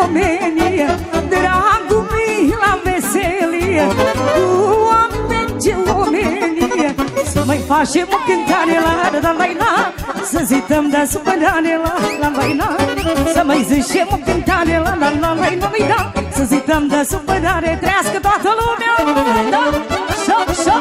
omenie, dragul mi la veselie. Cu oameni ce omenie, să mai facem o cântare la la, să zităm de supărare la, să mai zicem o cântare la, să zităm de supărare. Trească toată lumea, da, așa.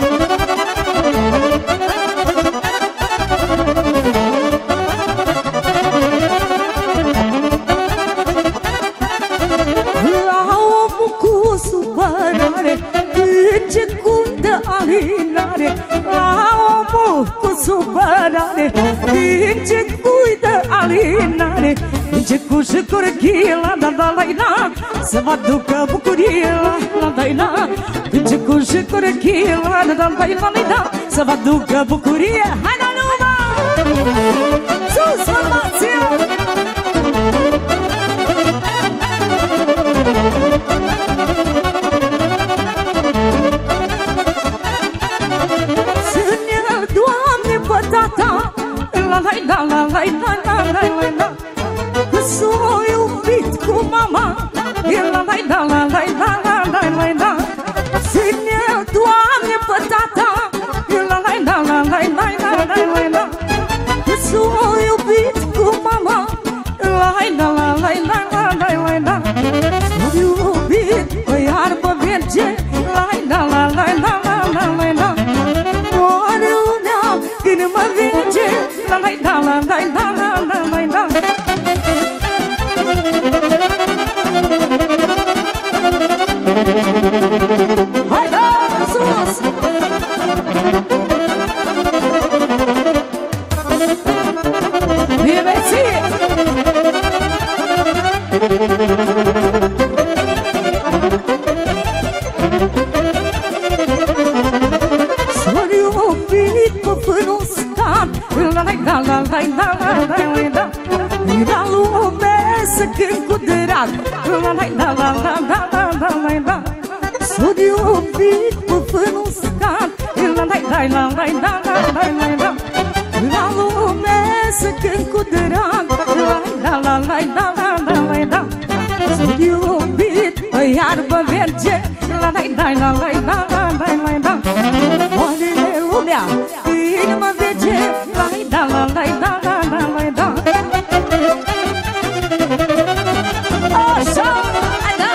La omul cu supărare, din ce cuită alinare, din ce cu și curăchila, la, să vă ducă bucurie, la, din ce cu și curăchila, la, să vă ducă bucurie. Hai la lumea! Sus, formația! La, s-o iubit cu mama, la, ține-l, Doamne, pe tata, la, s-o iubit cu mama, la, s-o iubit pe iarbă verge, la, moare lumea când mă vege, la, hai da, sus! Bine ție! S-o iubit pe fânul stat, la, era lume să cânt cu drag, la, s-o iubit pe fânul scat, la lume să cânt cu drag, la, s-o iubit pe iarbă verge, la, moarele lumea când mă vege, la, așa, hai da!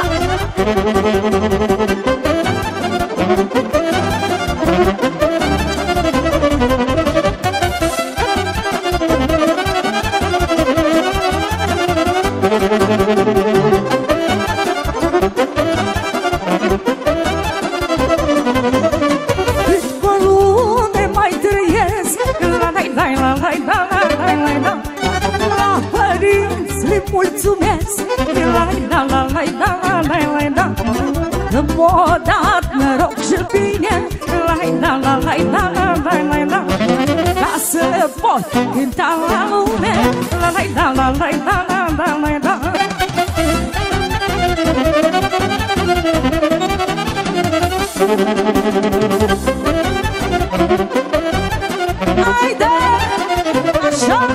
Cât pe lume mai trăiesc, la părinți le mulțumesc, la, că m-o dat noroc și bine, la, ca să pot cânta la lume, la. Haide, așa!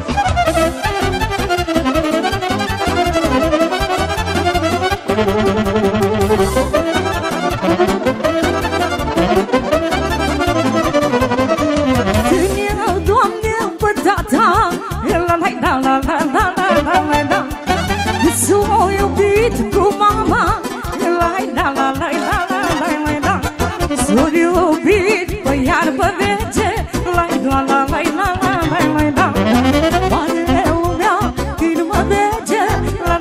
Ține-l, Doamne, pe tata, la, s-o iubit cu mama, la, s-o iubit pe iarbă verge, la, moare lumea când mă vege, la,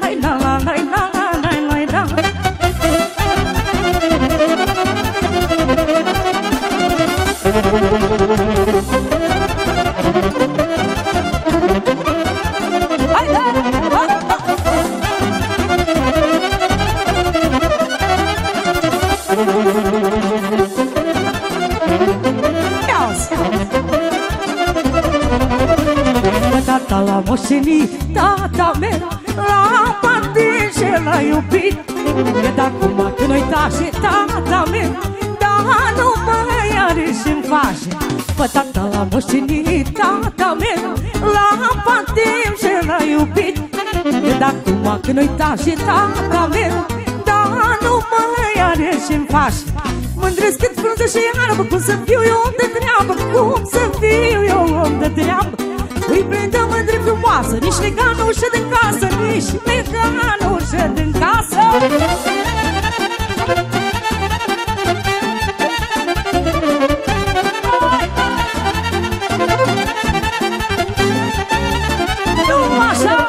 tata l-a moștenit, tata meu l-a partit și l-a iubit. Că acum când noi tașe, tata meu, dar nu mai are și-mi face. Pe tata l-a moștenit, tata meu l-a partit și l-a iubit. Că acum când nu-i tași tata meu, dar nu mai are ce-mi faci. Mândresc cât frunză și iarbă, cum să fiu eu om de treabă, cum să fiu eu om de treabă. Îi prindă mândri frumoasă, nici leganușă din casă, nici leganușă din casă. Nu așa!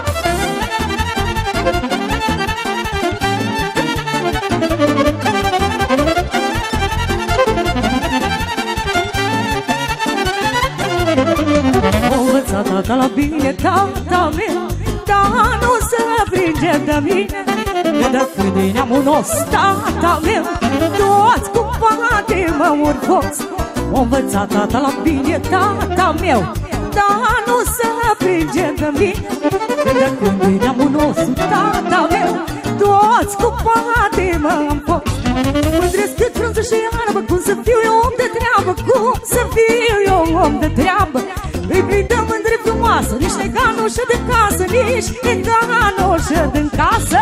Tata la bine, tata meu, dar nu se prinde de mine. De când e neamul nostru, tata meu, toți cu pate mă urfoți. M-a învățat tata la bine, tata meu, dar nu se prinde de mine. De când e neamul nostru, tata meu, toți cu pate mă urfoți. Mândresc cât frunză și iarbă, cum să fiu eu om de treabă, cum să fiu eu om de treabă. Îi prindă mândri frumoasă, nici leganușă de casă, nici leganușă din casă.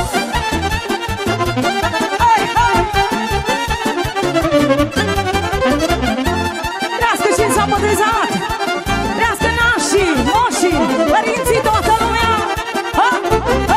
Hai, hai! Trească și s-a botezat, trească nașii, moșii, părinții, toată lumea. Ha, ha!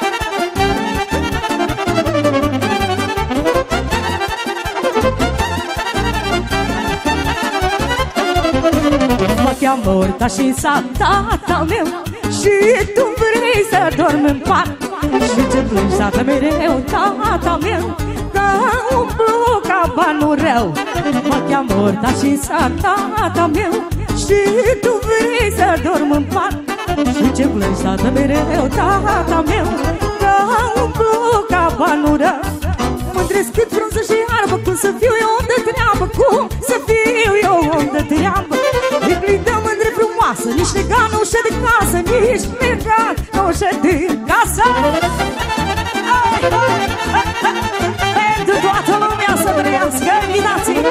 Mă cheamă Urta și sat, tata meu, și tu vrei să dormi în pat. Și ce plângi, tata mereu, tata meu, că umplu cabanul rău. Mă cheamă Urta și sat, tata meu, și tu vrei să dormi în pat. Și ce plângi, tata mereu, tata meu, că umplu cabanul rău. Mândresc cât frunză și iarbă, cum să fiu eu om de treabă, cum să fiu eu om de treabă. Îi prindă mândri frumoasă, nici leganușă de casă, nici leganușă de casă. Hai, hai, hai, hai. Pentru toată lumea să trăiască, invitații.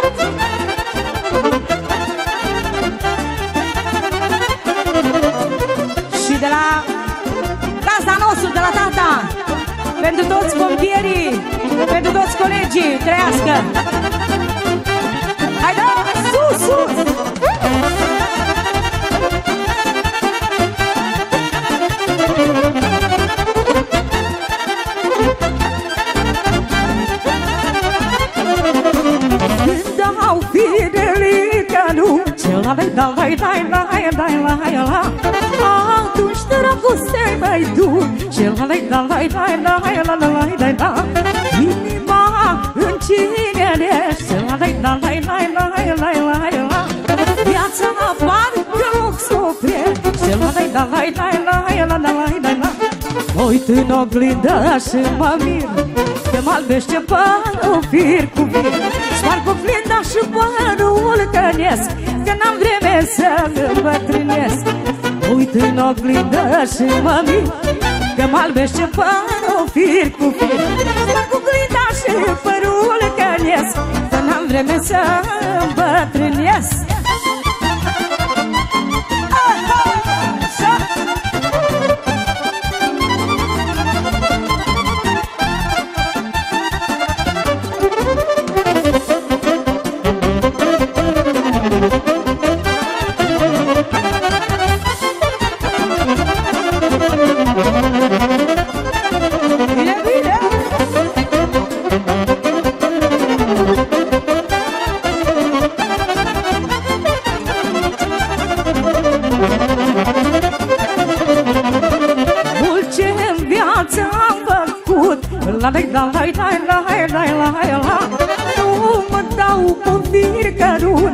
Și de la gazda nostru, de la tata, pentru toți pompierii, pentru toți colegii, trăiască. Hai, da, sus, sus! Când au fidelica, nu, ce-l-ai, da-l-ai, da-i, la atunci dragostea-i mai dur, ce-l-ai, da-l-ai, da inima în cine ești, ce-l-ai, da-l-ai, la viața parcă loc sopre, ce-l-ai, da-l-ai, la mă uit în oglindă și mă mir, că mă albește părul fir cu fir. Sparg oglinda și părul cănesc, că n-am vreme să-l îmbătrânesc. Mă uit în oglindă și mă mir, că mă albește părul fir cu fir. Sparg oglinda și părul cănesc, că n-am vreme să-l îmbătrânesc. Nu mă dau cu fiecărun,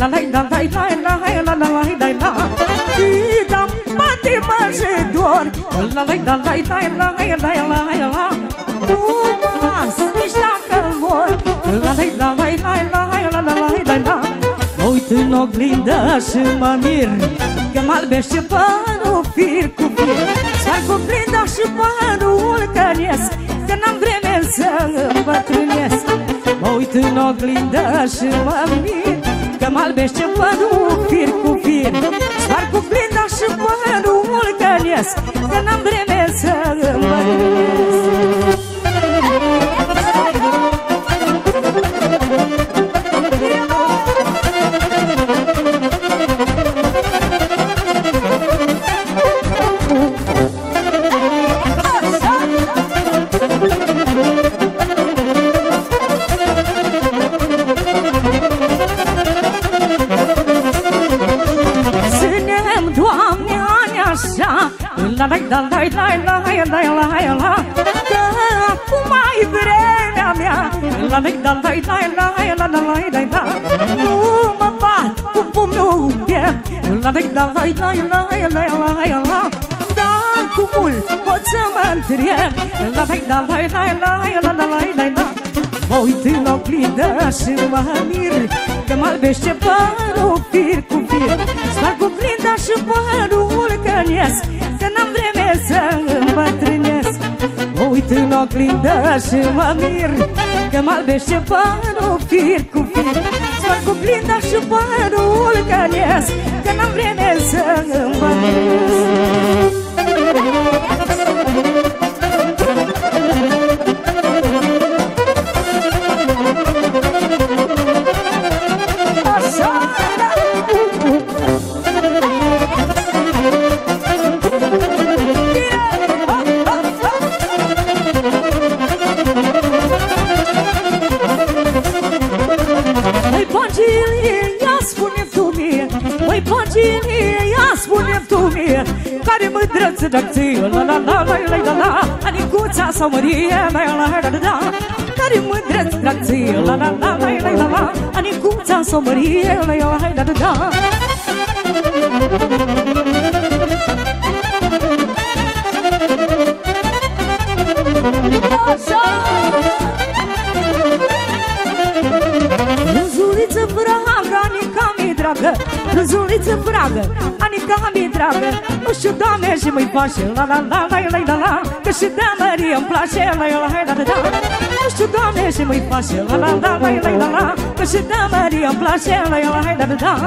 și dam bate mă și dor, nu mă las nici dacă mor. Mă uit în oglindă și mă mir, că mă albește părul fir cu fir. Sparg oglinda și părul cănesc, că n-am vreme să îmbătrânesc. Mă uit în oglindă și mă mir, că mă albește părul fir cu fir. Sparg oglinda și părul cănesc, că n-am vreme să îmbătrânesc. la că acum ai vremea mea. La la la la la la la la la. Nu mă bat cu pumnul în piept. La la la la la la la la. Dar cu mult pot să mă întreb. La la la la la la la la. Mă uit în oglindă și mă mir că mă albește părul fir cu fir. Sparg oglinda și părul căniesc, că n-am vreme să îmbătrânesc. Mă uit în oglindă și mă mir că mă albește părul fir cu fir. Sparg oglinda și părul căniesc, că n-am vreme să îmbătrânesc. Care mândrăță de-a-ți, la la la la la la la, Anicuța sau Mărie, la la la la la. Care mândrăță de-a-ți, la la la la la la la, Anicuța sau Mărie, la la la la la. Râzuliță vragă, Anica mi dragă, râzuliță vragă, Anica mi dragă. Nu știu, Doamne, și mă-i place, la la la la la la la, că și de Marie îmi place, la la la la la. Nu știu, Doamne, și mă-i place, la la la la la la la, că și de Marie îmi place, la la la la la.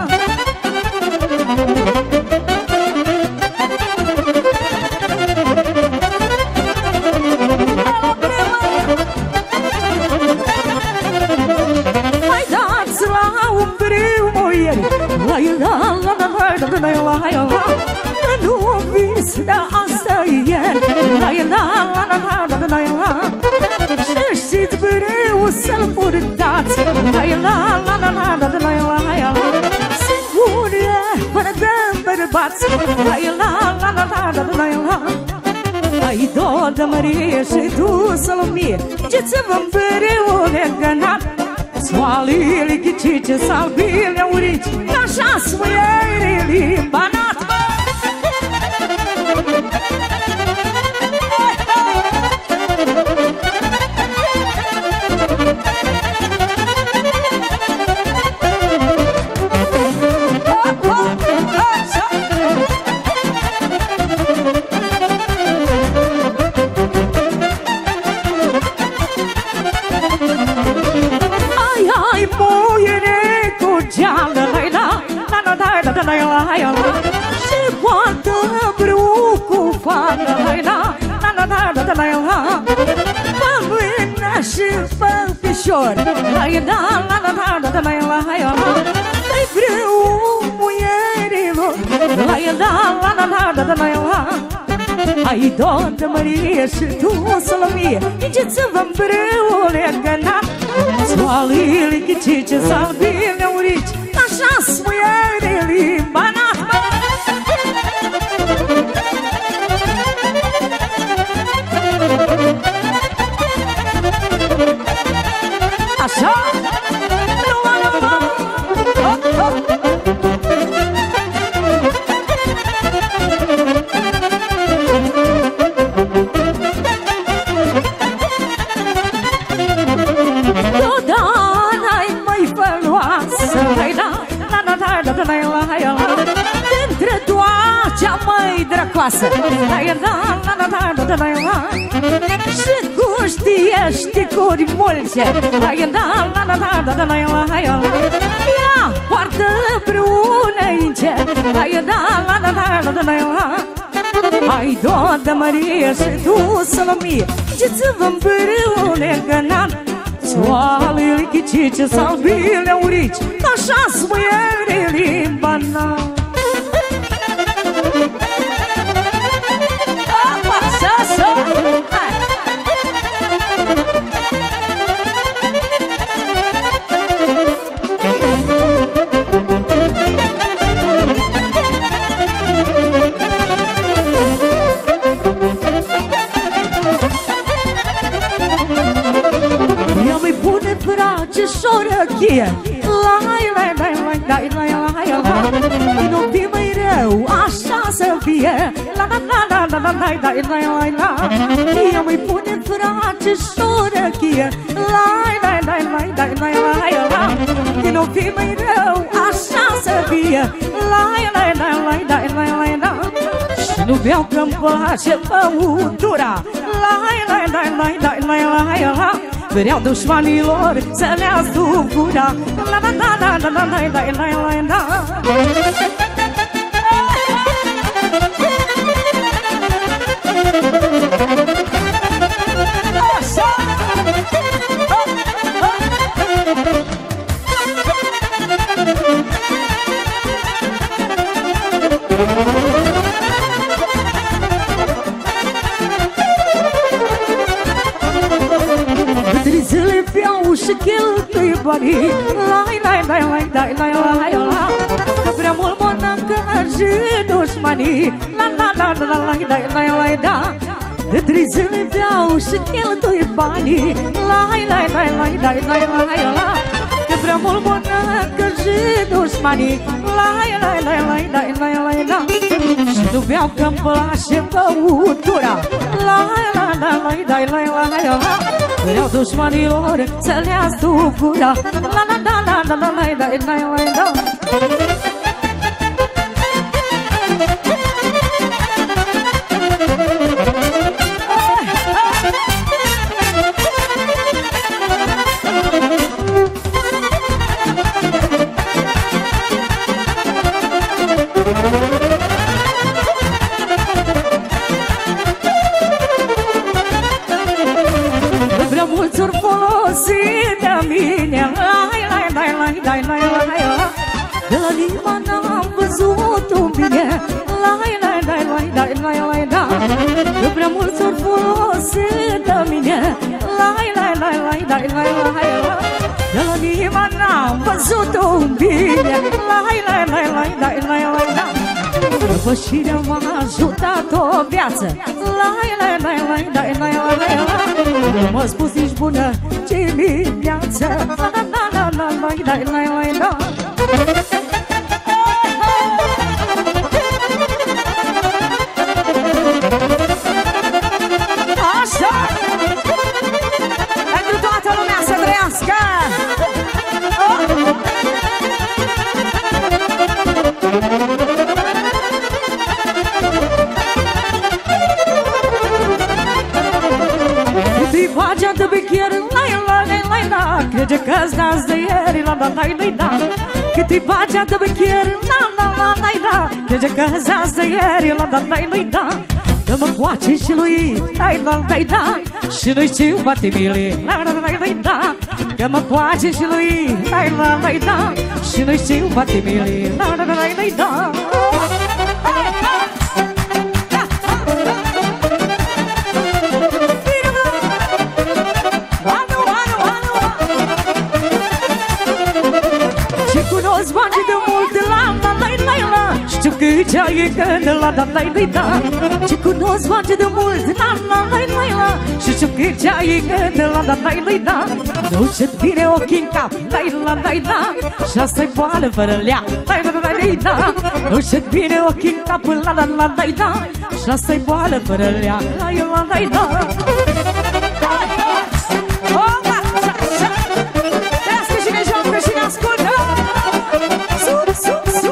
Nu o vis de asta ieri. Și știți mereu să-l purtați. Singure, fără de bărbați. Ai două de Mărie și tu Salomie, ce-ți-vă mereu legănat. Soalele ghicice, salbile urici, așa-s mâiere limbanat. Și poartă brâu cu fană, pe mână și pe pișor, dă-i brâu muierilor, ai două de Mărie și tu Salomie, ce-ți-vă-n brâu legănat. Soalele ghicice, salbile urici, așa-s muiere limbanat. Așa? Dintre doar cea mai dracoasă, și cu știe curi mulțe, ea poartă împreună-ince. Ai două de Mărie și tu Salomie, ce-ți-vă împreună gănat. Soalele ghicice, salbile urici, așa-s mâiere limbanat. face șorăchie. Lai, lai, lai, lai, lai, lai, lai, lai. Nu fi mai rău, așa să fie. La, la, la, la, la, la, lai, lai, lai, lai, lai. Ea mai pune face șorăchie. Lai, lai, lai, lai, lai, lai, lai, lai. Nu fi mai rău, așa să fie. Lai, lai, lai, lai, lai, lai, lai, lai. Și nu beau că-mi place băutura. Lai, lai, lai, lai, lai, lai, lai, lai. Vreau dușmanilor să le astup gura. La, la, la, la, la, la, lai, lai, lai, lai, lai. Zile beau și cheltui banii. Lai, lai, lai, lai, lai, lai, lai, lai. Că prea mult mănâncă și dușmanii. La, la, la, la, lai, lai, lai, lai, da. De 3 zile beau și cheltui banii. Lai, lai, lai, lai, lai, lai, lai, lai. Că prea mult mănâncă și dușmanii. Lai, lai, lai, lai, lai, lai, lai, lai. Și nu beau că-mi place băutura. Lai, lai, lai, lai, lai, lai, lai, lai. Vreau dușmanilor să le astup gura. La, la, la, la, la, la, la, la, la, la, la. De la Lima n-am văzut un bine. Lai, lai, lai, lai, lai, lai, lai, da. Că prea mulți ori folosit de mine. Lai, lai, lai, lai, lai, lai, lai, lai. De la Lima n-am văzut un bine. Lai, lai, lai, lai, lai, lai, lai, da. Răpășirea m-a ajutat o viață. Lai, lai, lai, lai, lai, lai, lai, lai. Nu m-a spus nici bună dimineață. La, la, la, la, la, lai, lai, lai, lai, la. Așa! Pentru toată lumea să trăiască! Cât-i pagea de bechier, lai, lai, lai, la. Crede că-ți dați de ieri, la, la, lai, lai, la. Cât-i pagea de bechier, la, la, la, lai, la. Crede că-ți dați de ieri, la, la, lai, lai, la. Dă-mă coace și lui, lai, la, lai, la. Și nu știu batimile, la, la, lai, lai, la. Dă-mă coace și lui, lai, la, lai, la. Și nu știu batimile, la, la, lai, lai, la. Știu că ce-ai când la da lai lai da. Ce cunosc face de mult la la lai lai la. Și știu că ce-ai când la da lai lai da. Nu ce-ți vine ochii în cap, lai la lai da. Și asta-i boală fără lea, lai la lai lai da. Nu ce-ți vine ochii în cap, la la la lai da. Și asta-i boală fără lea, lai la lai da. Trească și ne joacă și ne ascultă. Sup, sup, sup.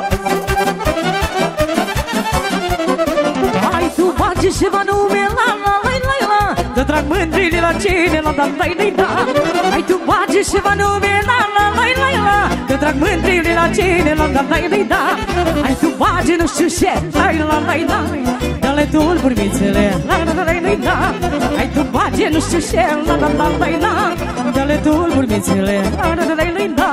Și va nume la la la la la. Te trag mândrile la cine la da la la la. Hai tu bage și va nume la la la la la. Te trag mândrile la cine la da la la la. Hai tu bage nu știu ce la la la la. Dă-le tulburi mițele la la la la la. Hai tu bage nu știu ce la la la la la. Dă-le tulburi mițele la la la la la.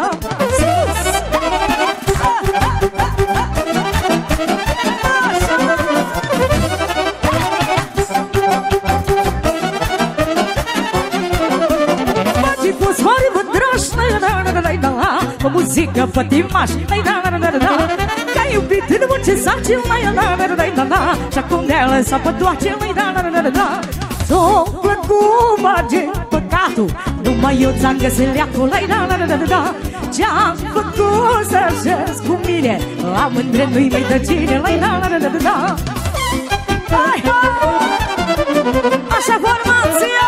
Cu muzică pătimaș, că-ai iubit în muce saci, și acum ne-a lăsat pătoace, s-o plăcut bage, păcatul. Numai eu ți-am găsit leacul, la-i-la-la-la-la-la. Ce-am făcut să ajungi cu mine, la mândre nu-i mai dă cine, la-i-la-la-la-la-la. Așa formația!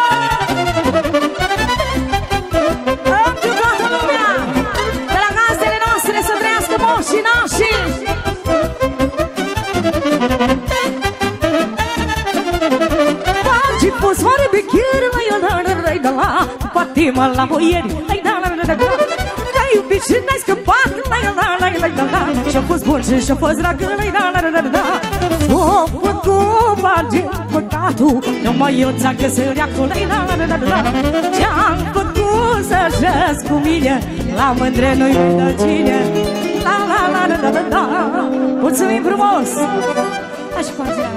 Pentru toată lumea, de la gazdele noastre să trăiască moșii nașii. Și pus mare bechiere, la-i-la-la-la-la. Patima la boieri, la-i-la-la-la-la. Te-ai iubit și n-ai scăpat, la-i-la-la-la-la. Și-a fost bun și-a fost dragă, la-i-la-la-la-la. O făcut bagi păcatul, numai eu ți-am găsit leacul, la-i-la-la-la-la. Ce-am făcut să ajungi cu mine, la mândre nu-i mai dă cine, la-la-la-la-la-la. Mulțumim frumos! Așa face la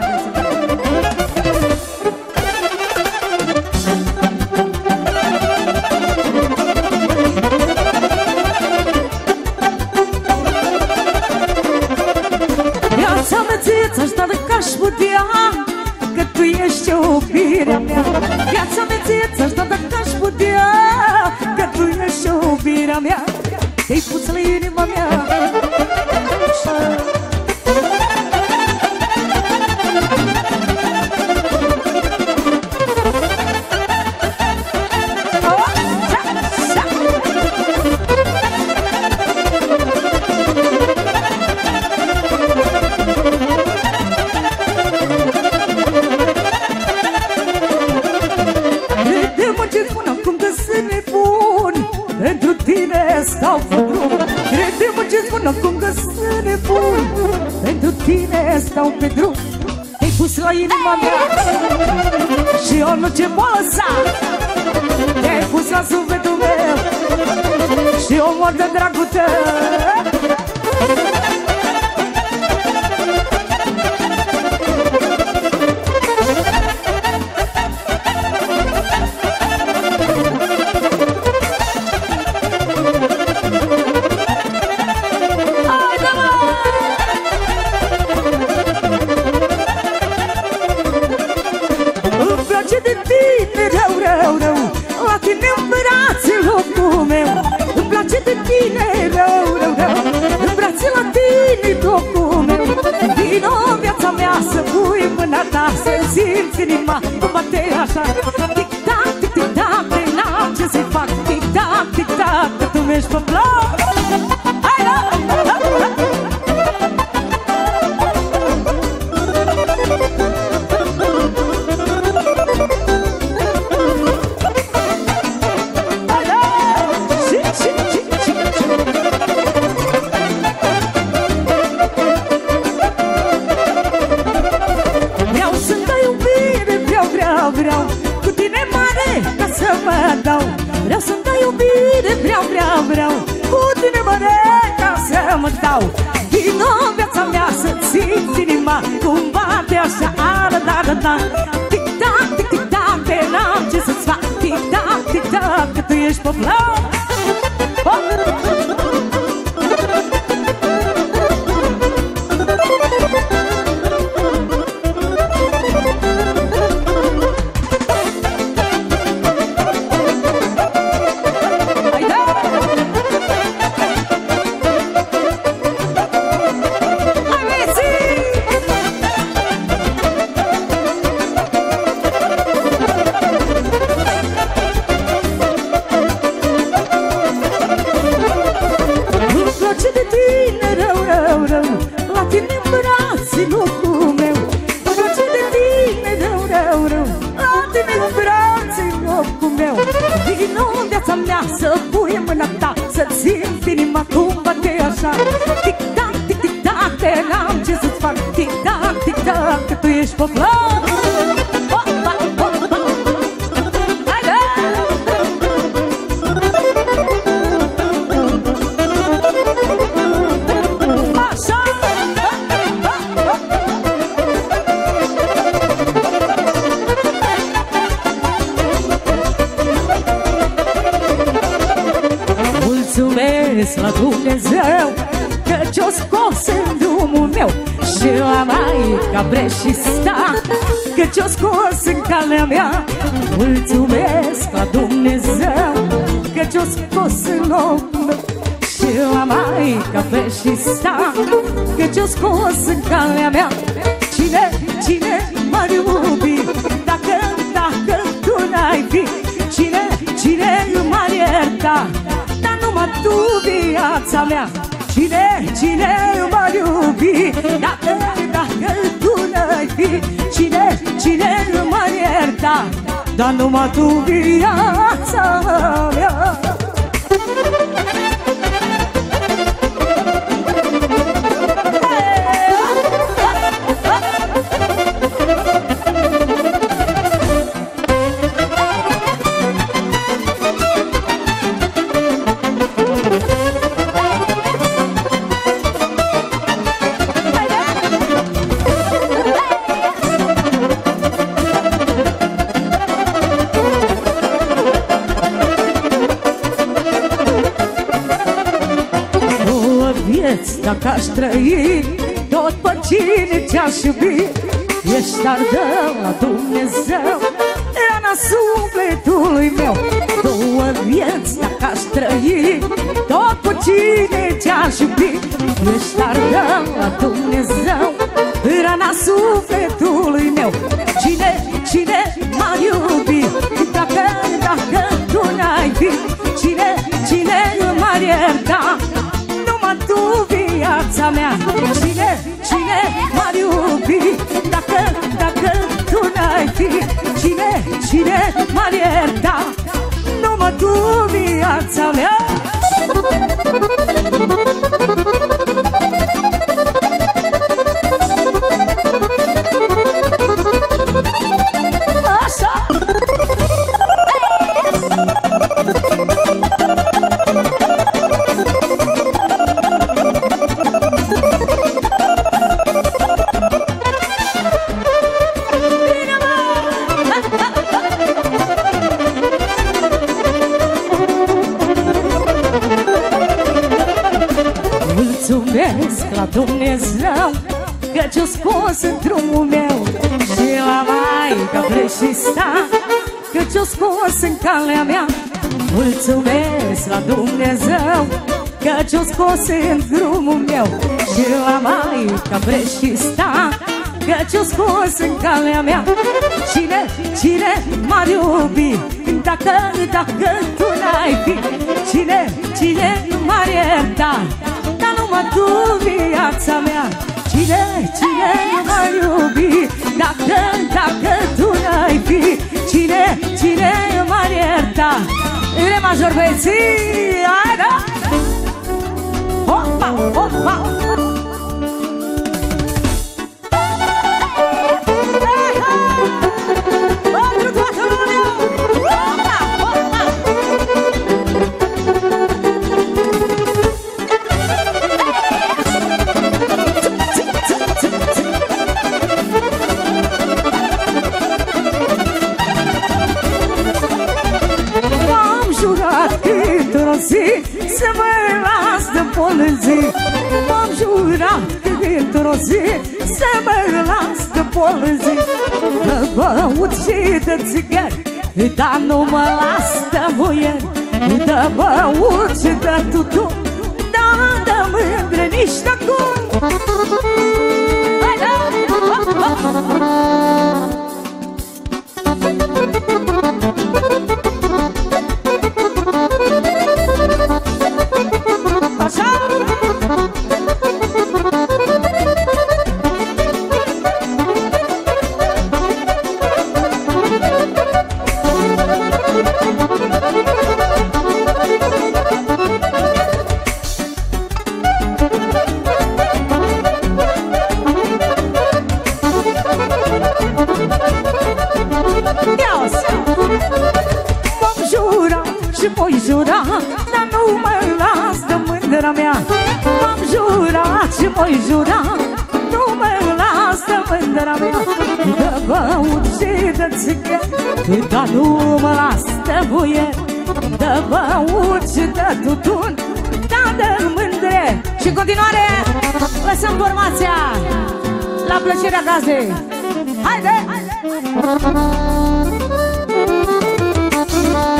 ți-aș da dacă aș putea, că tu ești iubirea mea. Viața mea ți-aș da dacă aș putea, că tu ești iubirea mea. Te-ai pus la inima mea. Stau pe drum, crede-mă ce-ți spun acum că sunt nebun. Pentru tine stau pe drum. Te-ai pus la inima mea și eu nu ce pot lăsa. Te-ai pus la sufletul meu și eu mor de dragul tău. Să-mi simți inima cum bate așa. Tic-tac, tic-tac, n-am ce să-i fac. Tic-tac, tic-tac, că tu mi-ești pe plac. Hai, la! Vreau să-mi dai iubire, vreau cu tine mare ca să mă dau. Vino în viața mea să-ți simți inima cum bate așa, da. Tic-tac, tic-tac, te n-am ce să-ți fac. Tic-tac, tic-tac, că tu ești pe plac. Să pui mâna ta, să-ți simți inima cum bate așa. Tic-tac, tic-tac, te n-am ce să-ți fac. Tic-tac, tic-tac, că tu ești pe plac. Mulțumesc la Dumnezeu că ce-o scos în drumul meu și la Maica Breșista că ce-o scos în calea mea. Mulțumesc la Dumnezeu că ce-o scos în om și la maica pe și sta că ce-o scos în calea mea. Cine m-ar iubi dacă tu n-ai fi? Cine m-ar ierta dar numai tu viața mea? Cine m-ar iubi dacă tu n-ai fi? Cine m-ar ierta dar numai tu viața mea? Dacă aș trăi tot pe cine te-aș iubi, ești ardă la Dumnezeu, rana sufletului meu. Două vieți dacă aș trăi tot pe cine te-aș iubi, ești ardă la Dumnezeu, rana sufletului meu. Cine m-ar iubi dacă tu n-ai fi? Cine m-ar ierta numai tu viața mea? Cine m-ar iubi dacă tu n-ai fi? Cine m-ar ierta numai tu viața mea? Așa! Mulțumesc la Dumnezeu că ce-o scos în drumul meu și la maica preșista că ce-o scos în calea mea. Mulțumesc la Dumnezeu că ce-o scos în drumul meu și la maica preșista că ce-o scos în calea mea. Cine m-ar iubi dacă tu n-ai fi? Cine m-ar ierta dar numai tu viața mea? Cine m-ar iubi dacă tu n-ai fi? Cine m-ar ierta? Re major băieții, hai da! Hopa, hopa! Să mă las de polăzii, m-am jurat că dintr-o zi să mă las de polăzii. Că băut și de țigări, dar nu mă las de muieri, de băut și de tutun, dar de mândre nici de cum. Hai da! M-am jurat dar nu mă las de mândra mea. M-am jurat și m-ai jurat, nu mă las de mândra mea. De băut și de țigări, dar nu mă las de muieri, de băut și de tutun, dar de mândre. Și în continuare lăsăm formația la plăcerea gazdei. Haide!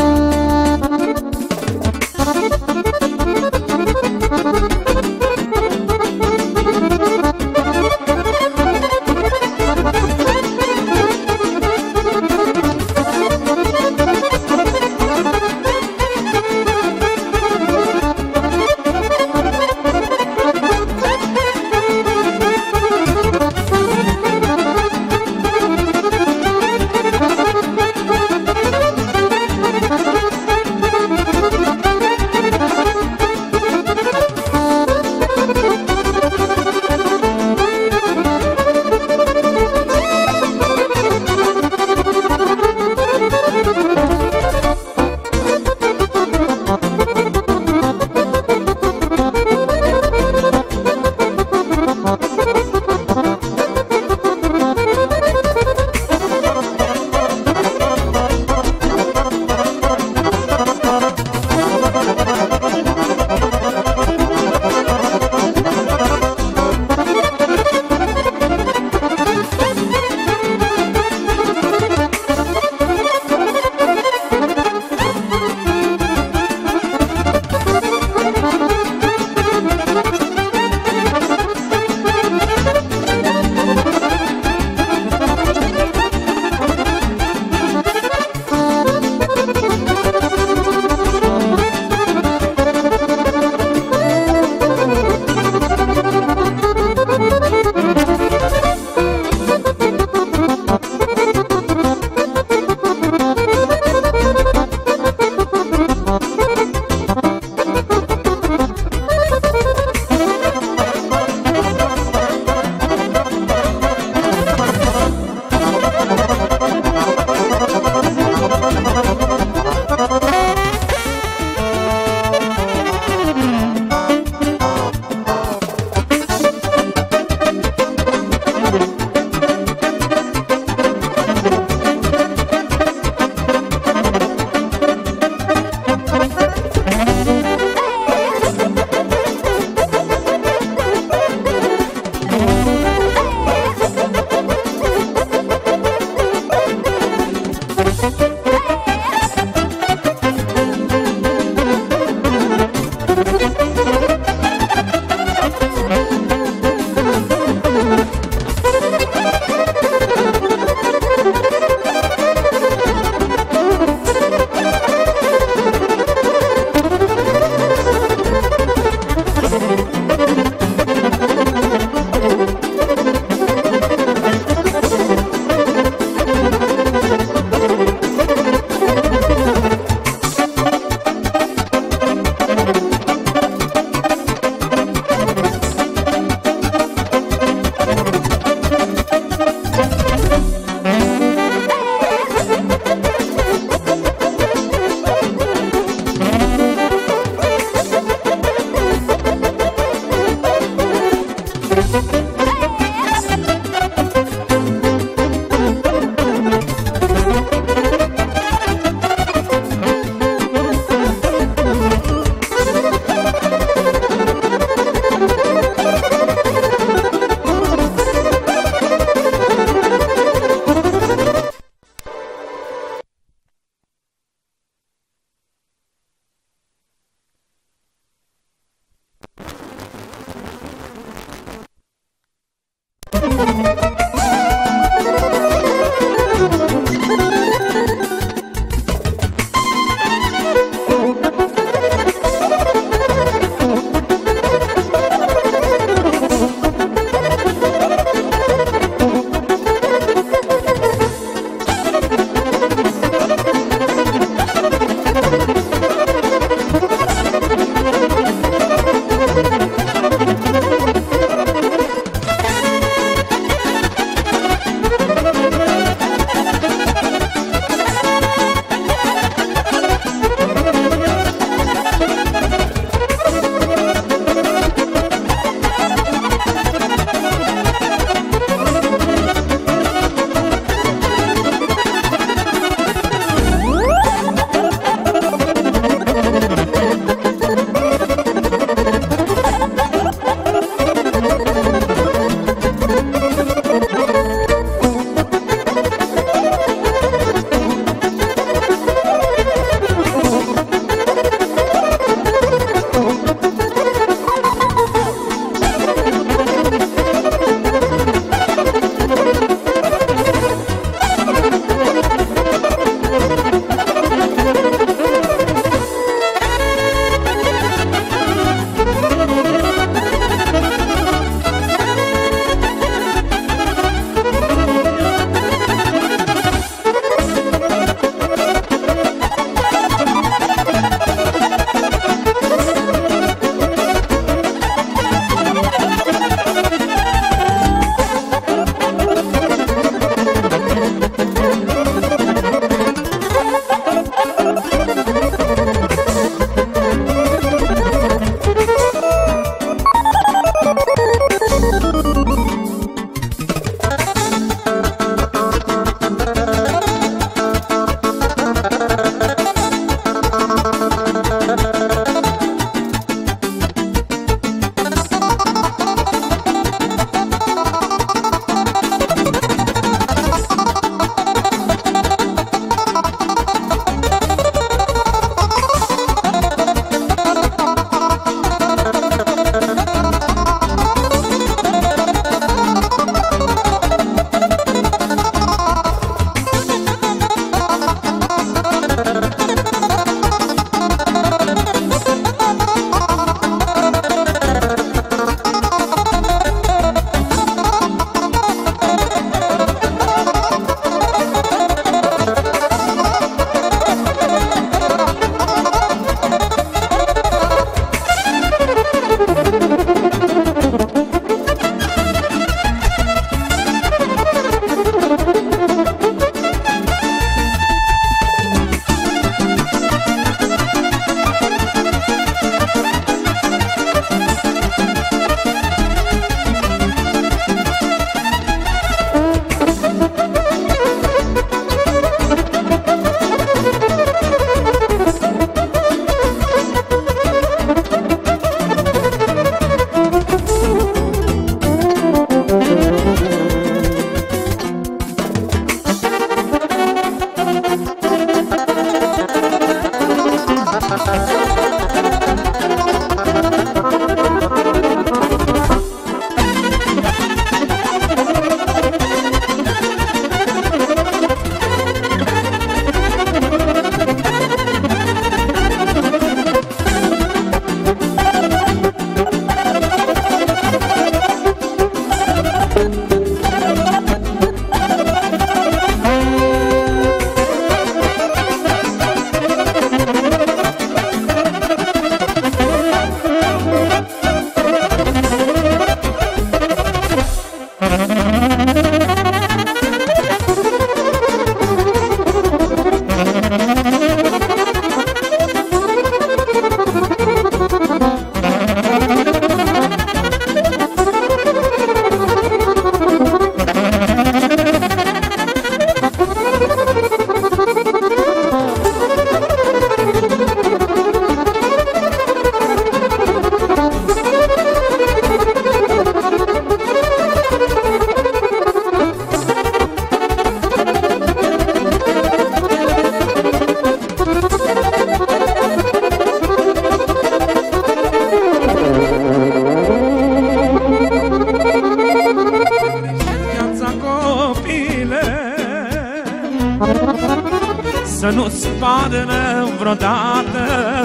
nu-ți pară vreodată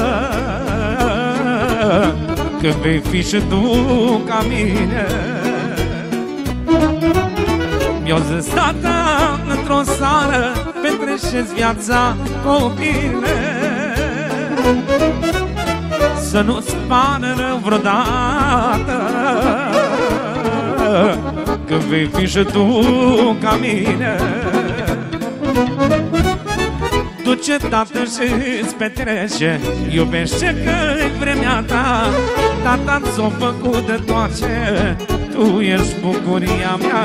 că vei fi și tu ca mine. Mi-o zis tata într-o seară, petreceți viața copile, să nu-ți pară vreodată că vei fi și tu ca mine. Duce tată și-ți petrece, iubește că-i vremea ta. Tata ți-o făcut de toate, tu ești bucuria mea.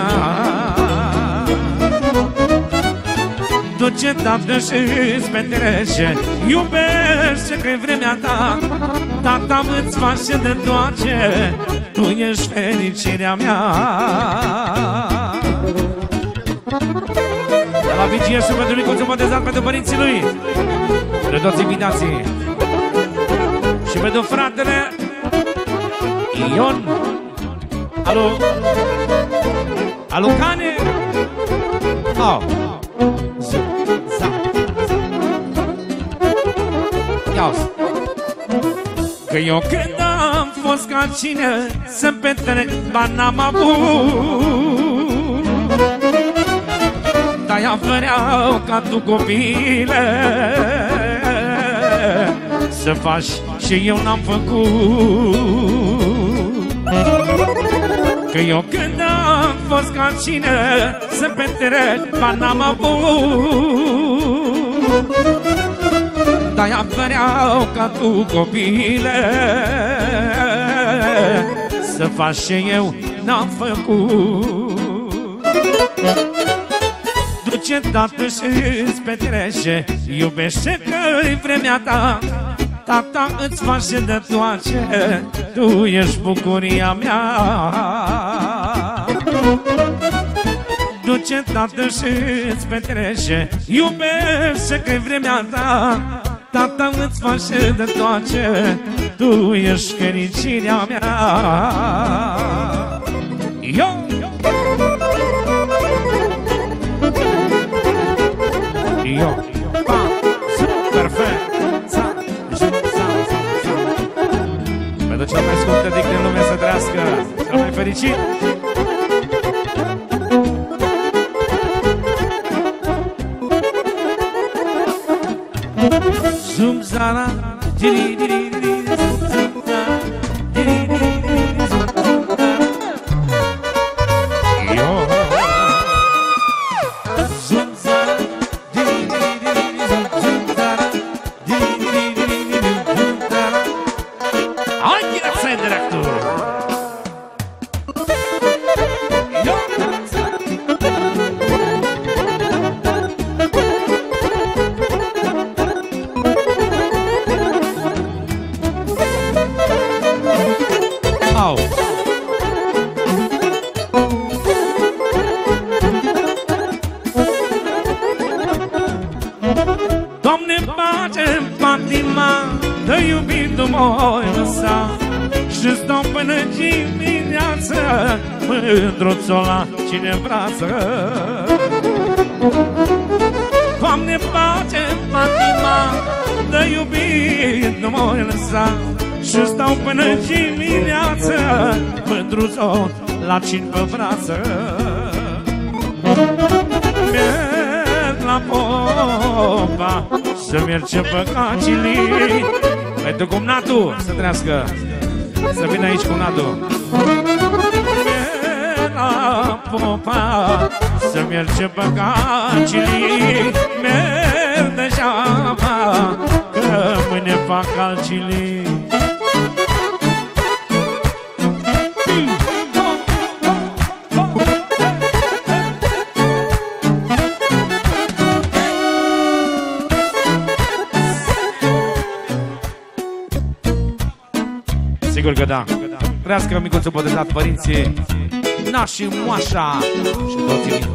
Duce tată și-ți petrece, iubește că-i vremea ta. Tata îți face de toate, tu ești fericirea mea. De la vigie și pentru micuțul botezat, pentru părinții lui, pentru toți invitații și pentru fratele Ion. Alo? Alo, Cane? Oh. Ia-o-ți. Că eu când am fost ca cine să petrec, ba n-am avut. De-aia vreau ca tu, copile, să faci și eu n-am făcut. Că eu când am fost ca cine să petrec, ba n-am avut. De-aia vreau ca tu, copile, să faci și eu n-am făcut. Duce tată și-ți petrece, iubește că-i vremea ta. Tata îți face de toate, tu ești bucuria mea. Duce tată și-ți petrece, iubește că-i vremea ta. Tata îți face de toate, tu ești fericirea mea. Eu! Eu, perfect. Pentru cel mai scump tătic din lume să trăiască, cel mai fericit. Zum zara, diri diri diri, zum zara, diri diri diri, zum Doamne, bate patima, de iubitul mă lăsa și stau până dimineață, mândruț-o la cine brață. Doamne, bate patima, de iubitul mă lăsa și stau până dimineață, mândruț-o la cine pe brață. La popa să merge păcacilii. Pentru cumnatul să trească, să vină aici cumnatul. La popa să merge păcacilii. Merg degeaba că mâine fac calcilii. Sigur că da. Trească micuțul botezat, părinții, nașii, moașa și toții.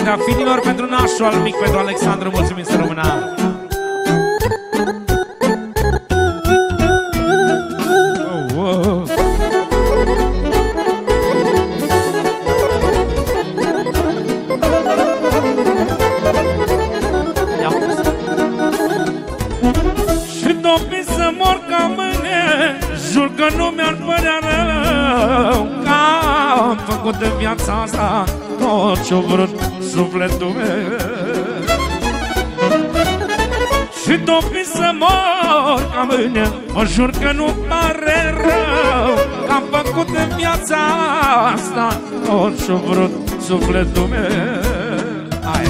Puterea finilor pentru nașul al mic, pentru Alexandru, mulțumim să rămână. Și dopii să mor ca mâine, jur că nu mi-ar părea rău, că am făcut în viața asta tot ce-o vrut sufletul meu. Și dopii să mor ca mâine, mă jur că nu pare rău, că am făcut în viața asta tot ce-o vrut sufletul meu. Hai!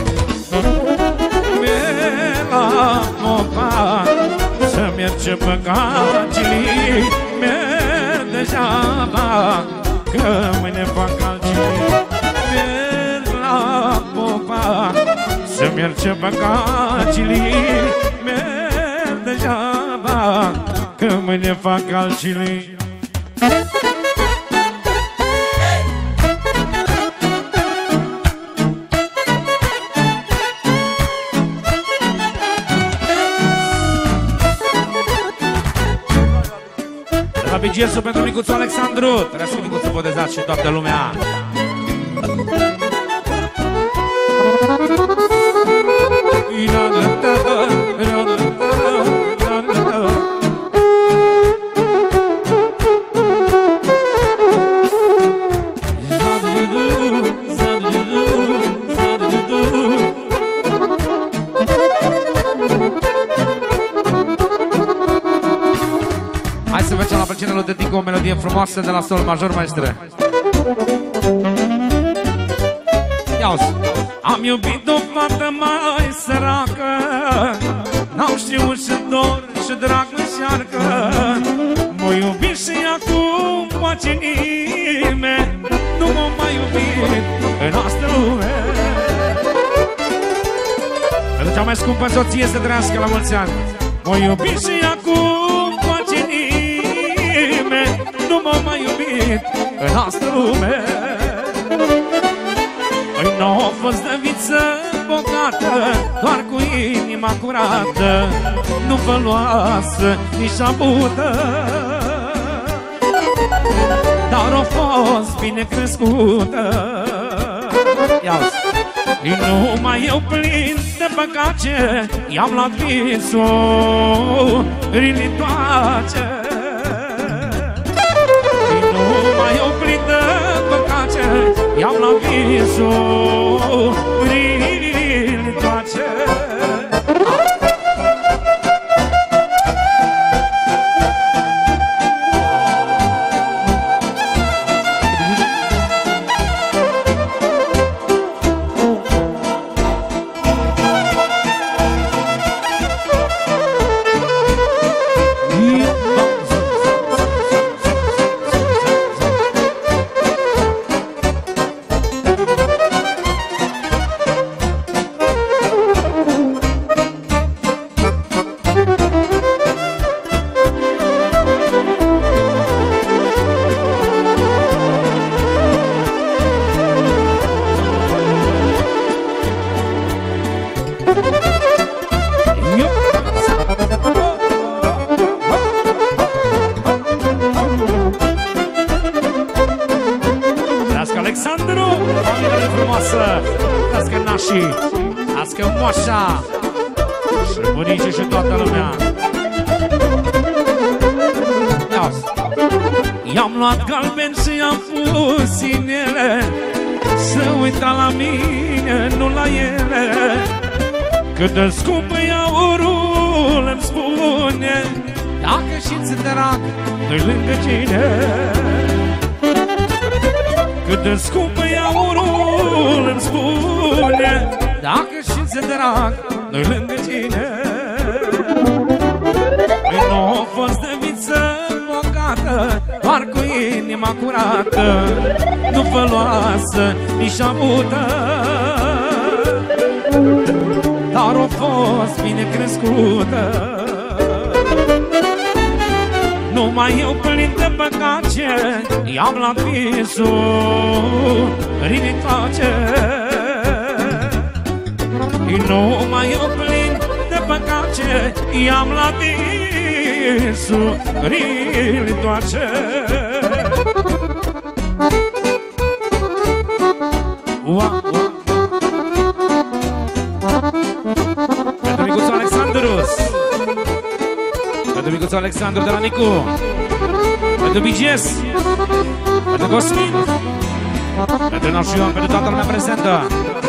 La mopa să merge păcacii, merg degeaba, că mâine fac alții. Merg la mopa să merge păcacii, merg degeaba, că mâine fac alții. Bigiersul pentru micuțul Alexandru. Trăiască micuțul botezat și toată lumea. Dedic o melodie frumoasă de la sol major, maestră. Ia-uzi. Am iubit o fată mai săracă, n-au știut și dor și drag înșearcă. M-o iubit și acum face nimeni nu m-o mai iubit în asta lume. Pentru cea mai scumpă soție să trăiască la mulți ani. M-o iubit și acum face nimeni nu m-a mai iubit în asta lume. Păi n-a fost de viță bogată, doar cu inima curată, nu văloasă, nici abută, dar a fost bine crescută. Nu mai eu plin de păcace, i-am luat visul rilitoace. I-am la visul rilitoace. Alexandru, familie frumoasă, dască nașii, dască moașa și bunicii și toată lumea. I-am luat galben și i-am pus inele, să uita la mine, nu la ele. Cât de scumpă e aurul, îmi spune, dacă și-ți drag, nu-i lângă cine. Cât de scumpă e aurul, îmi spune, dacă și-ți drag, nu-i lângă cine. Păi n-a fost de viță bogată, doar cu inima curată, nu făloasă, nici amută, dar a fost bine crescută. Numai eu plin de păcace, i-am luat visul rilitoace. Nu mai eu plin de păcace, i-am la dinsurile toace. Pentru micuțul Alexandrus, pentru micuțul Alexandru de la Nicu, pentru BGS, pentru Cosmin, pentru Nașion, pentru toată lumea prezentă.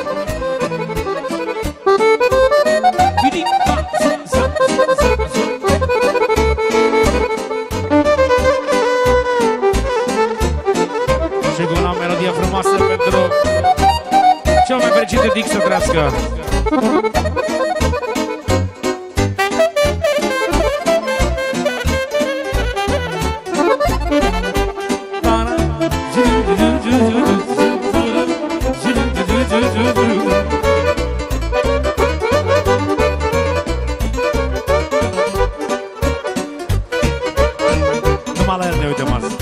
Și cu una melodie frumoasă pentru cel mai fericit de Dic să crească. Numai la el ne uităm azi.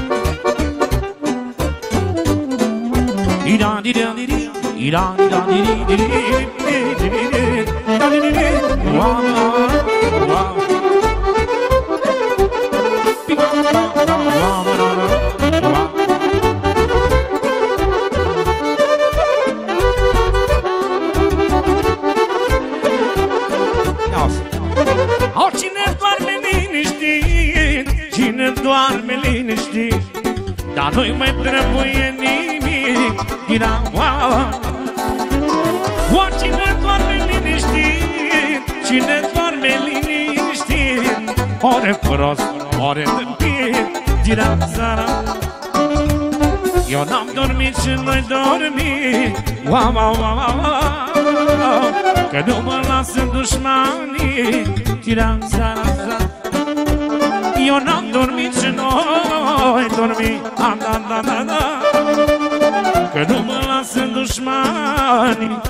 Cine doarme liniștit, cine doarme liniștit, dar nu-i mai trebuie nimic. Cine doarme liniștit, cine doarme liniștit, ore prost, ore tâmpit. Eu n-am dormit și n-ai dormit, că nu mă lasă dușmanii. Eu n-am dormit și n-ai dormit, că nu mă lasă dușmanii.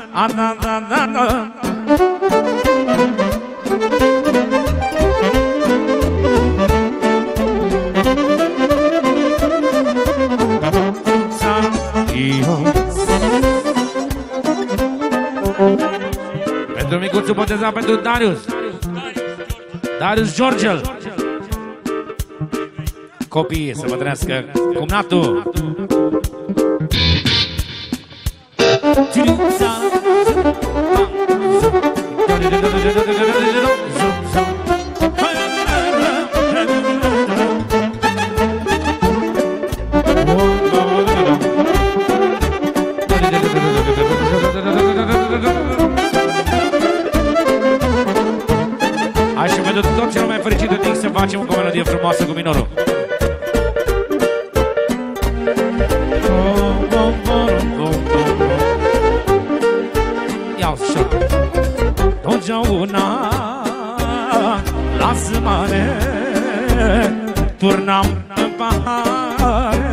Pentru micuțul botezat, pentru Darius, Darius Georgel. Copiii să vă trăiască cumnatul. Hai și pentru tot cel mai fericit de timp să facem o melodie frumoasă cu minorul. Totdeauna la zmane turnam în pahare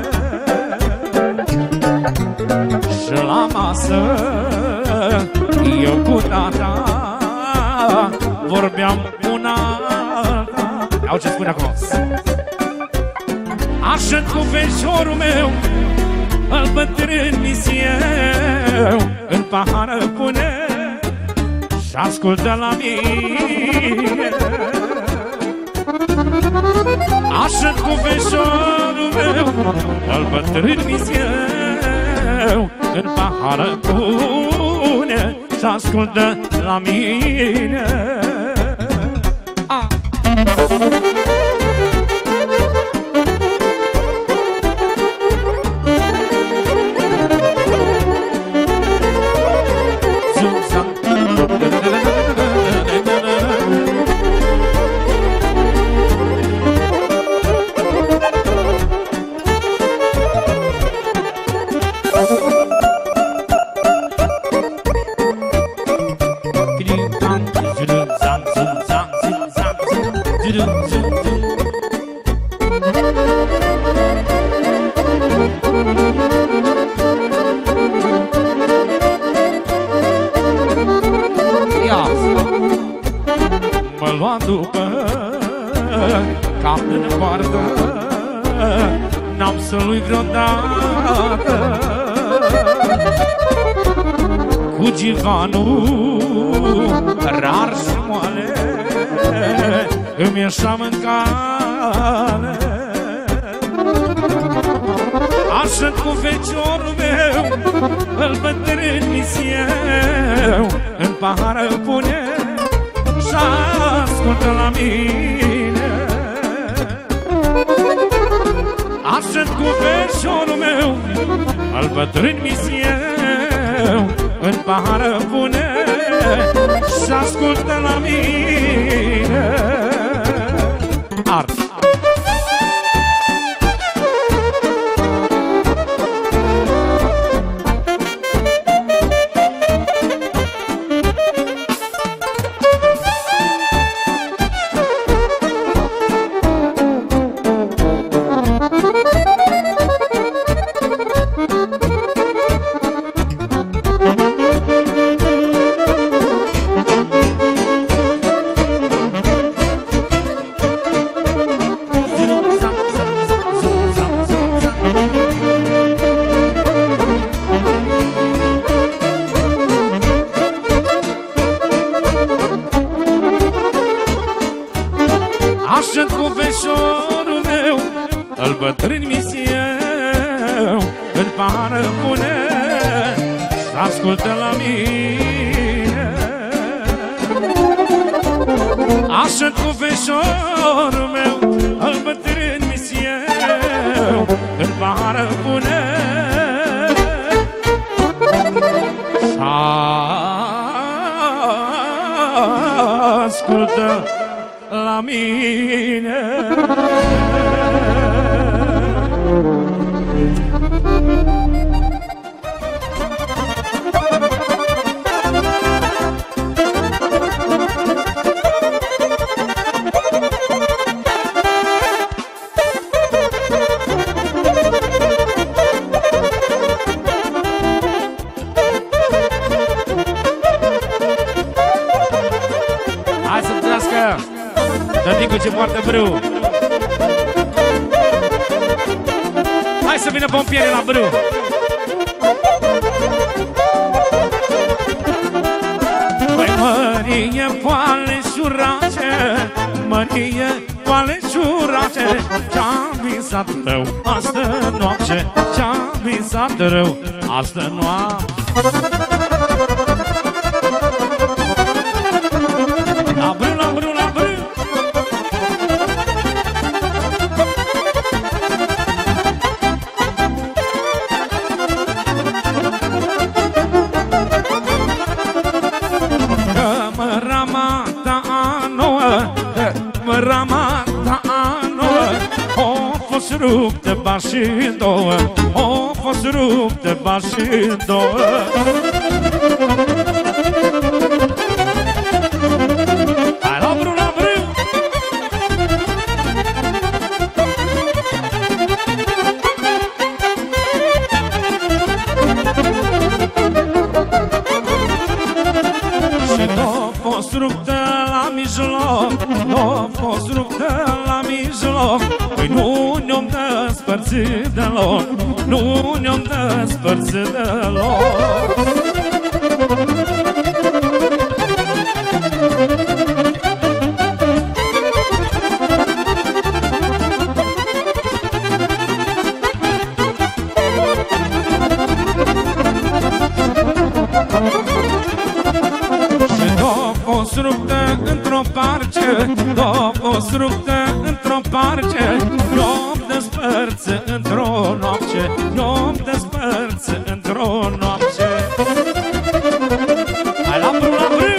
și la masă eu cu tata vorbeam una alta. Au ce spune acum. Așa cu feciorul meu îl bătrânis eu, în pahară pune și ascultă la mine. Așa cu feciorul meu îl bătrânis eu, în pahară pune și ascultă la mine. Mă lua după cap în poartă, n-am să-l uit vreodată. Cu bugivanul, rar și moale, îmi ieșeam în cale. Așa cu feciorul meu, îl bătrânis eu, în pahar îl pune și ascultă la mine. Așa cu feciorul meu, îl bătrânis eu, în pahar îl pune și ascultă la mine. Ars. Așa cu veșorul meu, îl bătrânis eu, în pară pune și ascultă la mine. Așa cu veșorul meu, îl bătrânis eu, în pară pune și ascultă la mine. Hai să trăiască Tăticu ce poartă brâu. Hai să vină pompierii la brâu. Păi mărie, poale, șurace, mărie, poale, șurace, ce-am visat rău astă noapte, ce-am visat rău astă noapte. La brâu, la brâu, la brâu. Ramata nouă, ramata nouă, o fost ruptă ba și două, o fost ruptă ba și două. Hai la brâu, la brâu. Și două fost ruptă la mijloc, două fost ruptă la mijloc. Păi nu ne-om despărțit deloc, nu ne-om despărțit deloc. Ruptă într-o parce, două fost ruptă într-o parce, ne-om despărță într-o noapte, ne-om despărță într-o noapte. Hai la brâu, la brâu.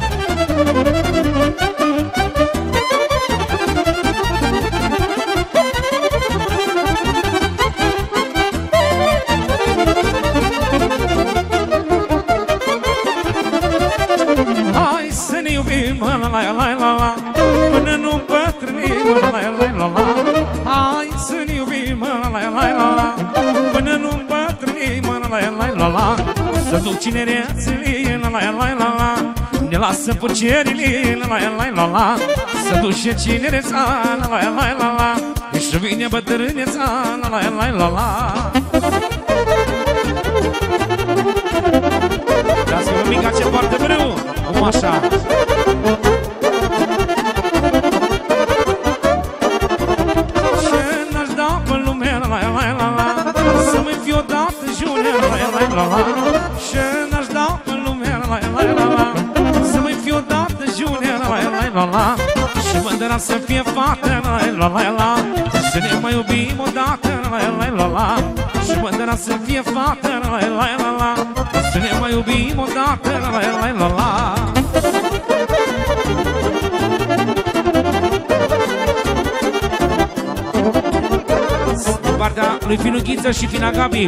Până nu îmbătrânim, hai să ne iubim, până nu îmbătrânim, să duc cinerețele, ne lasă pucerile, să duce cinereța, și vine bătrâneța, Dați-vă strigace foarte greu. Cum așa? Ce n-aș da pe lume, la la la la, să mai fiu odată junior, la la la la. Ce n-aș da pe lume, la la la la, să mai fiu odată junior, la la la la. Și mândra să fie fată, la la la la, să ne mai iubim odată, la la la la. Și mândra să fie fată, la la la la, să ne mai iubim odată, la la la la. Din partea lui Finu Ghiță și Fina Gabi,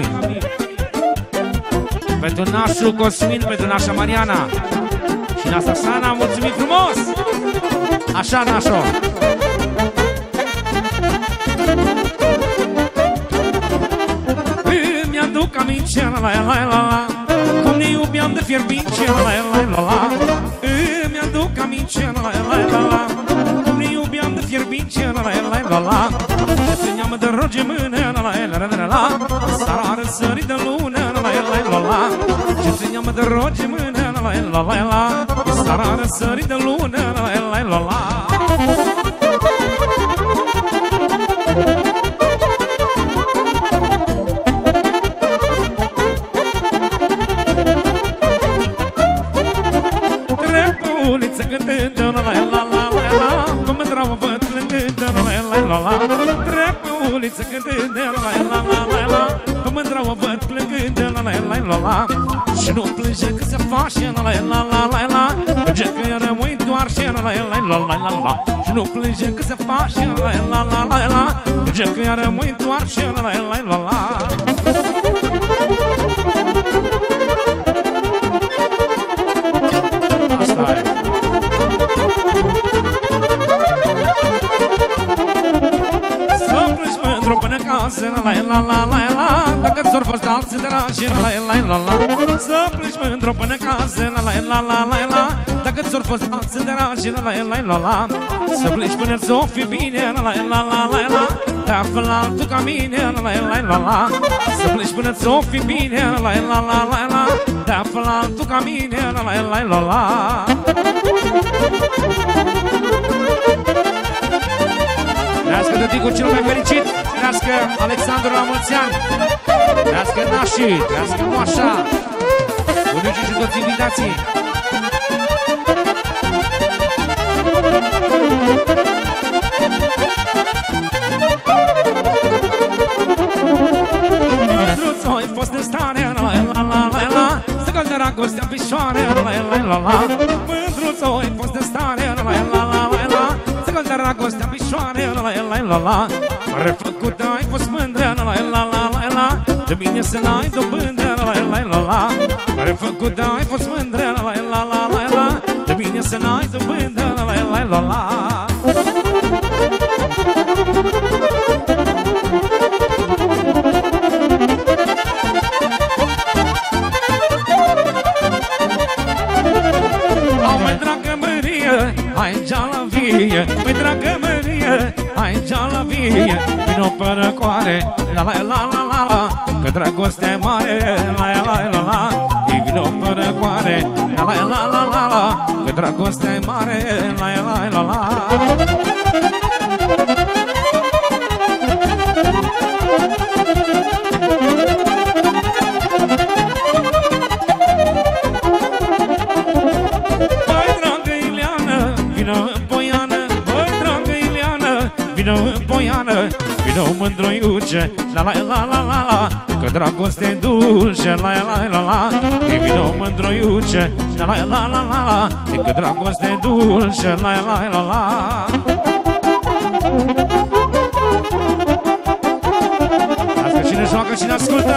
pentru nașul Cosmin, pentru nașa Mariana și nașa Sana, mulțumim frumos! Așa, nașo! Mi-aduc aminte, la la la la, cum ne iubeam de fierbince, la la la la. Mi-aduc aminte, la la la la, cum ne iubeam de fierbince, la la la la. Ne țineam de roge mână, la la la la la, s-ar răsări de lună, la la la la. Ne țineam de roge mână, la la la la la, s-ar răsări de lună, la la la la. Trec pe uliță cântând, la la la la la, pe mândra o văd plângând, la la la la la. Și nu plânge că se face, la la la la la la, plânge că rămâi doar și la la la la la la. Și nu plânge că se face, la la la la la, plânge că rămâi doar și la la la la la. Asta e. Până casă, la la la la la, dacă ți-or fost alții dragi, la la la la. Să pleci mândru până casă, la la la la la la, dacă ți-or fost alții dragi, la la la la. Să pleci până ți-o fi bine, la la la la la la, dar fă la altul ca mine, la la la la la. Să pleci până ți-o fi bine, la la la la la la, dar fă la altul ca mine, la la la la la. Trească tăticul cel mai fericit, trească Alexandru la mulți ani, trească nașii, trească moașa, bunicii și toți invitații. Mândruț, ai fost în stare, la la la la la, să căl dragostea în picioare, la la la la. Mândruț, ai fost în stare, la la la la la, să căl dragostea în picioare, la la la la. Refăcut ai fost mândră, la la la la la, de mine să n-ai dobândă, la la la la. Refăcut ai fost mândră, la la la la la, de mine să n-ai dobândă, la la la la. Mai dragă Mărie, hai geala vie, mai dragă Mărie, hai geala vie, vino pe răcoare, la la la la la la, că dragostea e mare, la la la la. Vino pe răcoare, la la la la la la, că dragostea e mare, la la la la. Vino mândru iuce, la la la la la la, că dragoste-i dulce, la la la la. Vino mândru iuce, la la la la la la, că dragoste-i dulce, la la la la. Asta cine joacă, cine ascultă.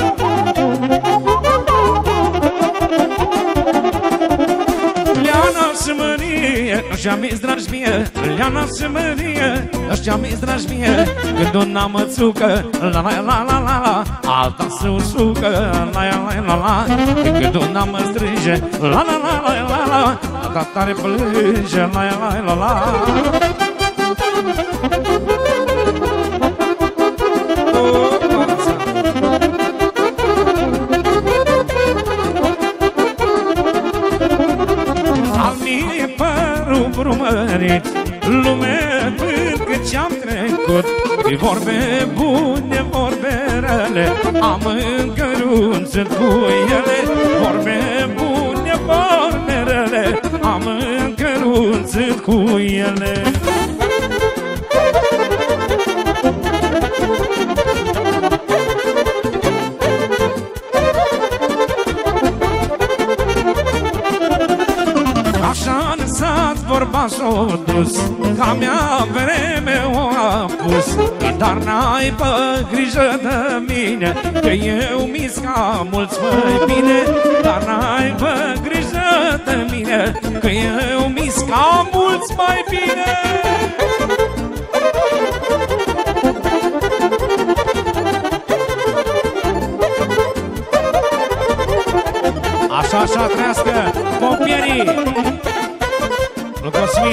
Leana și Mărie, ăștia mi-s dragi mie, Leana și Mărie, ăștia mi-s dragi mie. Când una mățucă, la la la la la la, alta se usucă, la la la la. Când una mă strânge, la la la la la la, alta tare plânge, la la la la. urmărit lume până cât ce-am trecut. Pe vorbe bune, vorbe rele, am încărunțit cu ele. Vorbe bune, vorbe rele, am încărunțit cu ele. Așa în sat vorba s-o dus, ca mea vreme o a pus. Dar n-aibă grijă de mine, că eu misca mulți mai bine. Dar n-aibă grijă de mine, că eu misca mulți mai bine. Așa, așa trească pompierii lui Cosmin.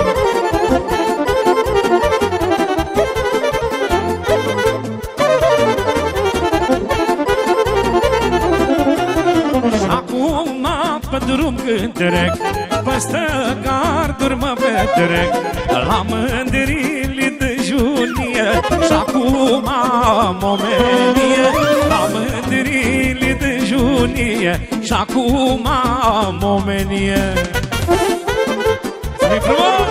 Și acum pe drum când trec, peste garduri mă petrec, la mândrile de junie. Și acum am omenie, la mândrile de junie. Și acum am omenie. Să-i frumos!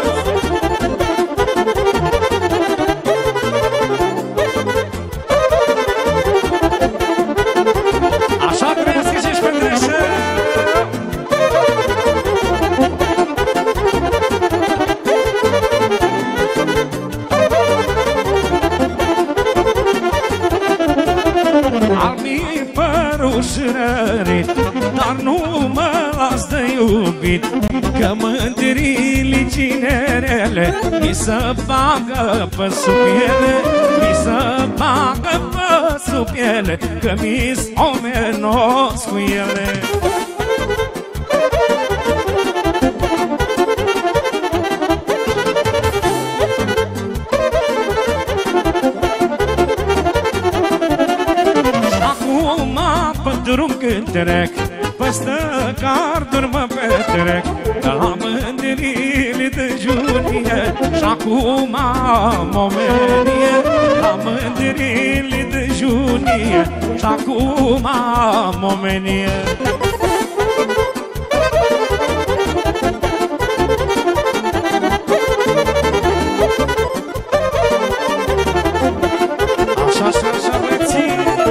Așa trăiesc că și-și petrește. Al-mi părul și rărit, dar nu mă las de iubit, că mândrile cinerele mi se bagă pe sub piele, mi se bagă pe sub piele, că mi-s omenos cu ele. Drum când trec, peste garduri mă petrec, la mândrile de junie. Și acum am omenie, la mândrile de junie. Și acum am omenie. Așa, așa, așa, băieții.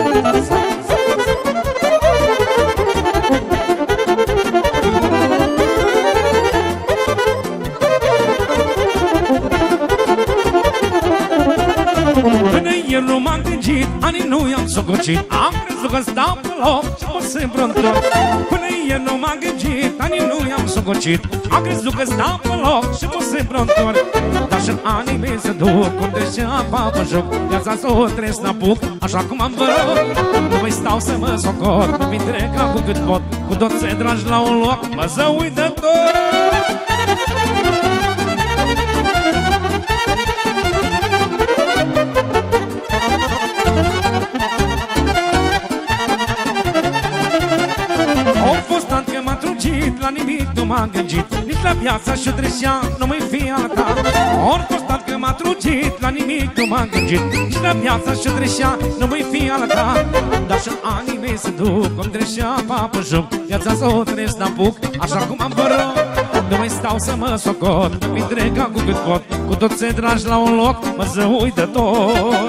Nu m-am gândit, anii nu i-am sococit, am crezut că stau pe loc și mă simt întorc. Până ieri nu m-am gândit, anii nu i-am sococit, am crezut că stau pe loc și mă simt întorc. Dar și anii mei se duc, cum degeaba mă joc, viața s-o trăiesc n-apuc, așa cum am vă rog. Nu mai stau să mă socot, mi trec cu cât pot, cu toți se dragi la un loc, mă să uit de tot. La nimic nu m-am gândit, nici la viața și-o trecea, nu mai fi al ta. Ori constat că m-a trugit, la nimic nu m-am gândit, nici la viața și-o trecea, nu mai fi al ta. Dar și anii mei se duc, cum trecea papă joc, viața s-o trăiesc n-apuc, așa cum am vă rog. Nu mai stau să mă socot, mi trec cu cât pot, cu toți se dragi la un loc, mă să uit de tot.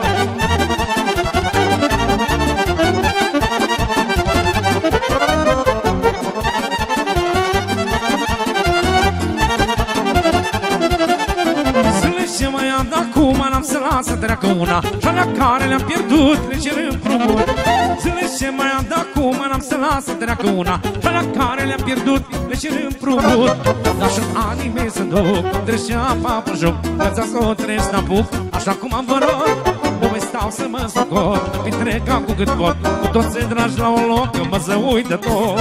Acum n-am să las să treacă una, și la care le-am pierdut le cer împrumut. Zile ce mai am de acum n-am să las să treacă una, și la care le-am pierdut le cer împrumut. Dar și anii mei se duc, trecea papă joc, viața s-o trăiesc n-apuc, așa cum am vă rog. Nu mai stau să mă socot, mi trec cu cât pot, cu toți se dragi la un loc, că mă să uit de tot.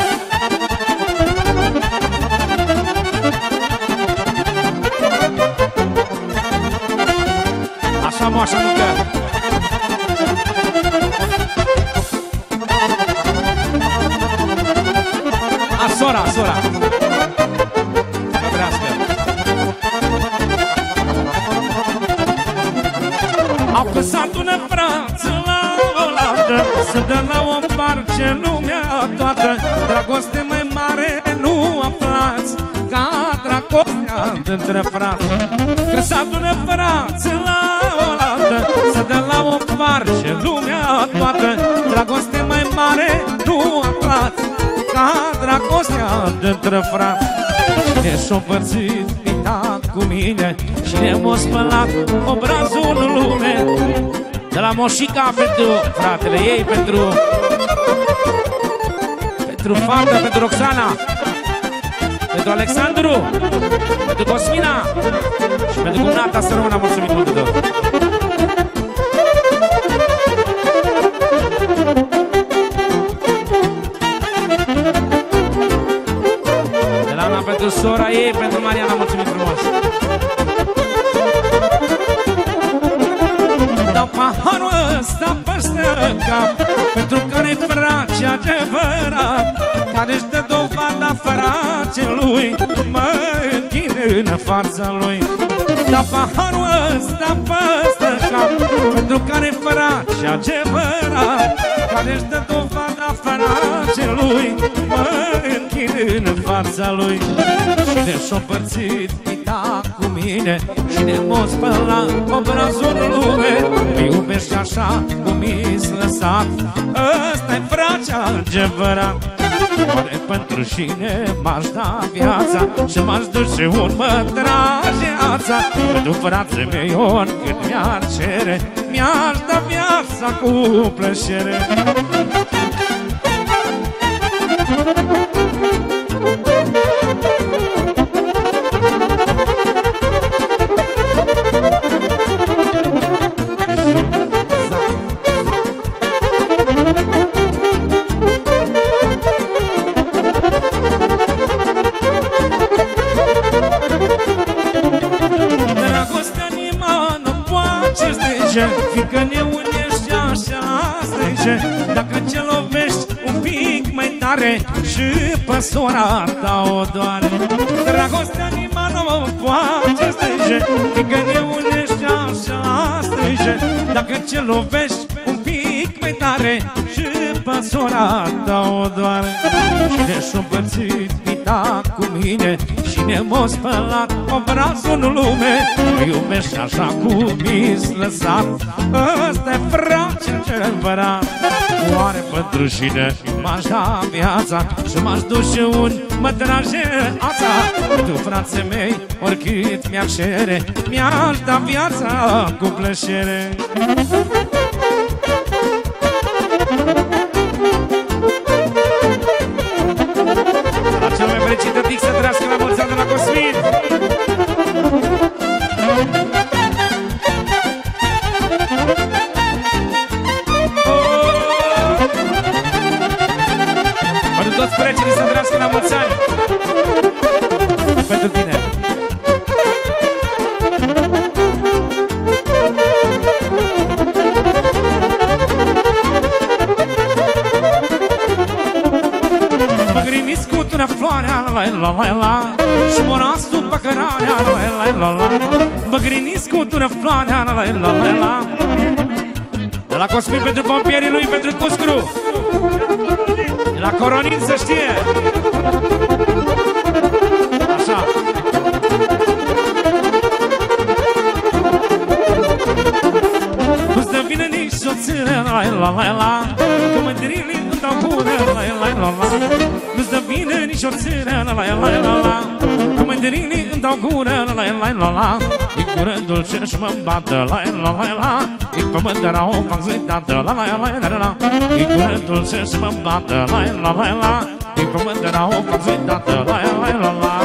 Așa mă, așa nucă. A, sora, sora. Să vrească. să dă la o parce lumea toată. Dragoste mai mare nu aflați ca dragostea dintre frați. Când s-adună frați la oaltă, să dă la o parce lumea toată. Dragoste mai mare nu aflați ca dragostea dintre frați. Cine s-o împărțit pita cu mine și ne-a spălat obrazul în lume. De la Moșica pentru fratele ei, pentru fata, pentru Roxana, pentru Alexandru, pentru Cosmina și pentru cumnata să rămână mulțumit mult de tot. De la Ana pentru sora ei, pentru Mariana, mulțumit frumos. Dau paharul ăsta peste cap pentru care frace adevărat, care-și dă dovada fracelui, mă închin în fața lui. Dau paharul ăsta peste cap pentru care frace adevărat, care-și dă dovada fracelui, mă închin în fața lui. Cine s-o împărțit pita cu mine și ne-a spălat obrazul în lume, mă iubești așa cum mi-s lăsat, ăsta-i fracea adevărat. Oare pentru cine m-aș da viața și m-aș duce un mă trage ața? Pentru frații mei oricât mi-ar cere, mi-aș da viața cu plăcere. Fiindcă ne unești așa strânge, dacă ce lovești un pic mai tare și pe sora ta o doare. Dragostea nima nu poate strânge, fiindcă ne unești așa strânge, dacă ce lovești un pic mai tare și pe sora ta o doare. Cine s-o împărțit pita cu mine și ne-a spălat obrazul în lume, mă iubești așa cum mi-s lăsat, ăsta-i frace adevărat. Oare pentru cine m-aș da viața și m-aș duce un mă trage ața? Tu, frații mei, oricât mi-ar cere, mi-aș da viața cu plăcere. La cel mai fericită tic să trăiască la mulți ani de la Cosmin. Pentru toți precinii să trăiască la mulți ani. Pentru tine. Mă griniți cu tunea floarea, la la la, și morasul păcărarea, la la la. Mă griniți cu tunea floarea, la la la. De la Cosmin pentru pompierii lui, pentru Cuscru. De la Coronin să știe. Așa. Nu-ți dă vină nici soțire, la la la, că mândrile îmi dau gură, la la la. Nu-ți dă vină nici soțire, la la la, că mândrile îmi dau gură, la la la. E gură dulce și mă bată, la la la. E pământ de rău, fac zăitată, la la la la. E gură dulce și mă bată, la la la. E pământ de rău, fac zăitată, la la la.